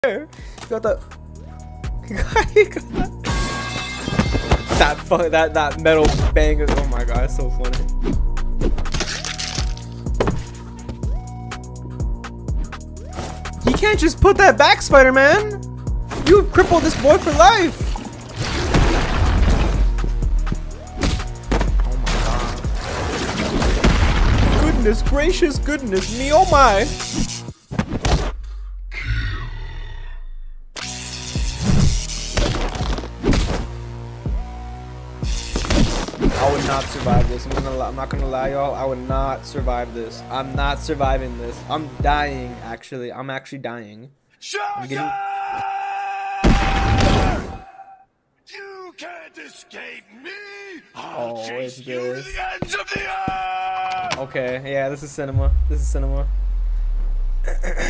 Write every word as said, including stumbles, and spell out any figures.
You got that. You got, you got that. That fuck that that metal bang. Oh my god, it's so funny. You can't just put that back, Spider-Man. You've crippled this boy for life. Oh my god. Goodness gracious, goodness me, oh my. I would not survive this. I'm gonna. I'm not gonna lie, y'all. I would not survive this. I'm not surviving this. I'm dying. Actually, I'm actually dying. I'm getting... You can't escape me. I'll oh, chase it's you to this. the ends of the earth. Okay. Yeah, this is cinema. This is cinema.